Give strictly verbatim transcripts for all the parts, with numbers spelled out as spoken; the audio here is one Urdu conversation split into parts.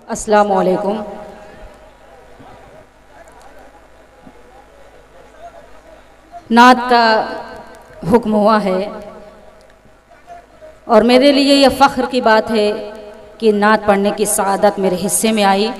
السلام علیکم۔ نعت کا حکم ہوا ہے اور میرے لیے یہ فخر کی بات ہے کہ نعت پڑھنے کی سعادت میرے حصے میں آئی۔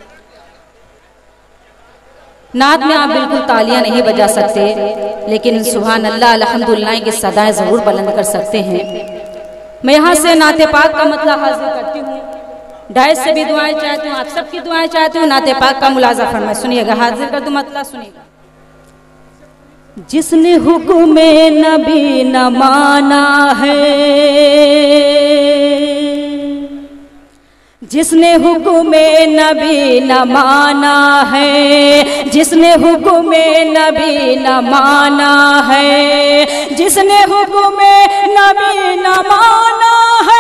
نعت میں آپ بالکل تالیاں نہیں بجا سکتے، لیکن سبحان اللہ الحمدللہ کی صدائیں ضرور بلند کر سکتے ہیں۔ میں یہاں سے نعت پاک کا مطلب حاضر کرتی ہوں، ڈائس سے بھی دعائیں چاہتی ہوں، آپ سب کی دعائیں چاہتی ہوں، نعت پاک کا ملاحظہ فرمائیں۔ سنیے گا، حاضر کر دوں مطلب، سنیے گا۔ جس نے حکم نبی نہ مانا ہے، جس نے حکم نبی نہ مانا ہے، جس نے حکم نبی نہ مانا ہے، جس نے حکم نبی نہ مانا ہے،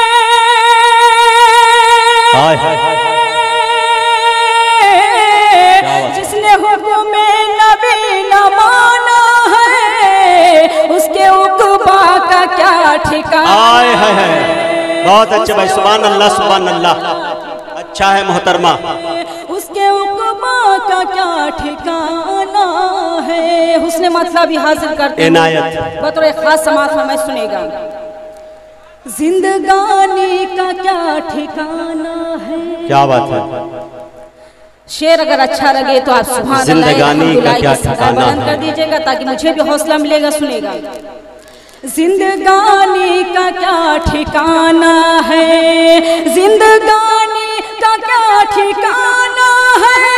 جس نے حکم نبی نہ مانا ہے، اس کے عقبہ کا کیا ٹھکانہ۔ بہت اچھا بھائی، سبحان اللہ سبحان اللہ، اچھا ہے محترمہ۔ اس کے عقبہ کا کیا ٹھکانہ ہے، حسن مطلب بھی حاصل کرتے ہیں بطور خاص سماعت فرمائیں، سنے گا۔ زندگانی کا کیا ٹھکانہ ہے، کیا بات ہے۔ شعر اگر اچھا لگے تو آپ سبحان اللہ زندگانی کا کیا ٹھکانہ بلند کر دیجئے گا تاکہ مجھے بھی حوصلہ ملے گا، سنے گا۔ زندگانی کا کیا ٹھکانہ ہے، زندگانی کا کیا ٹھکانہ ہے،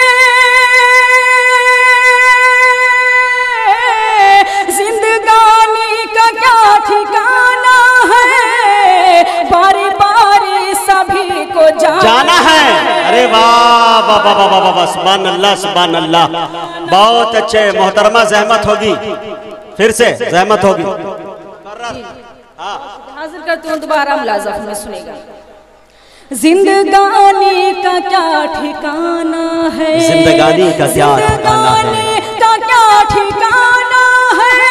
زندگانی کا کیا ٹھکانہ ہے، باری باری سبھی کو جانا ہے۔ ارے واہ واہ واہ واہ واہ، سبحان اللہ سبحان اللہ، بہت اچھے محترمہ، زحمت ہوگی، پھر سے زحمت ہوگی۔ حاضر کرتی ہوں دوبارہ ملاحظہ میں، سنے گا۔ زندگانی کا کیا ٹھکانہ ہے، زندگانی کا کیا ٹھکانہ ہے، زندگانی کا کیا ٹھکانہ ہے،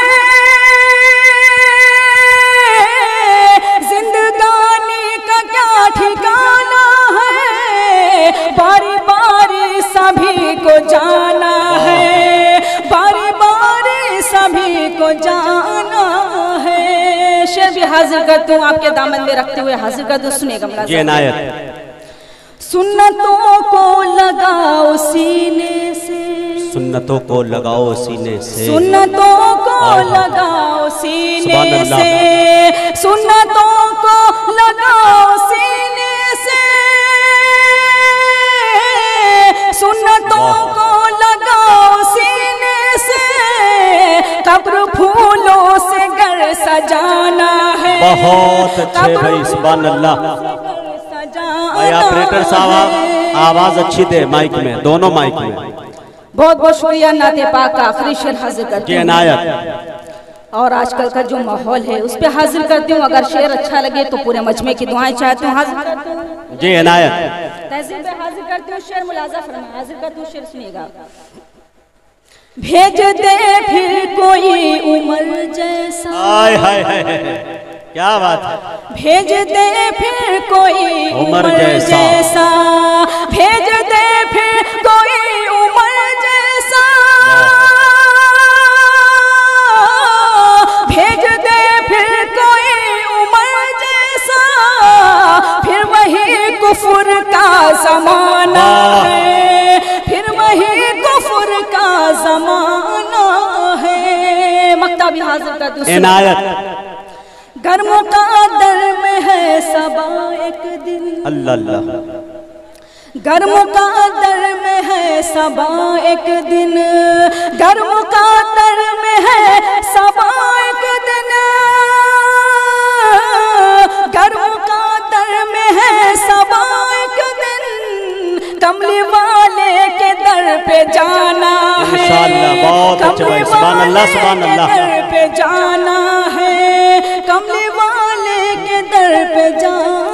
زندگانی کا کیا ٹھکانہ ہے، باری باری سبھی کو جانا ہے، باری باری سبھی کو جانا ہے۔ شعر بھی حاضر کرتا ہوں، آپ کے دامن میں رکھتے ہوئے حاضر کرتا ہوں، سنے گا ملازم۔ یہ عنایت۔ سنتوں کو لگاؤ سینے سے، سنتوں کو لگاؤ سینے سے، سنتوں کو لگاؤ سینے سے، سنتوں کو لگاؤ سینے سے، سنتوں کو لگاؤ سینے سے، قبر پھولوں سے گر سجانا ہے۔ بہت اچھے بھائی، سبحان اللہ۔ بھائی آپریٹر صاحب آواز اچھی دے، مائک میں، دونوں مائک میں۔ بہت بہت شکریہ، نعت پاک کا آخری شعر حاضر کرتی ہوں۔ عنایت۔ اور آج کل کا جو ماحول ہے اس پہ حاضر کرتی ہوں، اگر شعر اچھا لگے تو پورے مجمع کی دعائیں چاہتی ہوں، حاضر کرتی ہوں۔ جی عنایت۔ تہذیب پہ حاضر کرتی ہوں، شعر ملاحظہ فرمائیں، حاضر کرتی ہوں، شعر سنیے گا۔ بھیج دے پھر کوئی عمر جیسا، آئے ہائے ہائے، کیا بات ہے۔ بھیج دے پھر کوئی عمر جیسا، بھیج دے پھر کوئی عمر جیسا، بھیج دے پھر کوئی عمر جیسا، پھر وہی کفر کا زمانہ ہے، پھر وہی کفر کا زمانہ ہے۔ مقطع بھی حاضر کر دوں، عنایت۔ گر مقدر میں ہے صبا ایک دن، اللہ اللہ، گر مقدر میں ہے صبا ایک دن، گر مقدر میں ہے صبا ایک دن، گر مقدر میں ہے صبا ایک دن، کملی والے کے در پہ جانا ہے، انشاءاللہ، بہت اچھا بھائی، سبحان اللہ سبحان اللہ، کملی والے کے در پہ جانا ہے، کملی والے کے در پہ جانا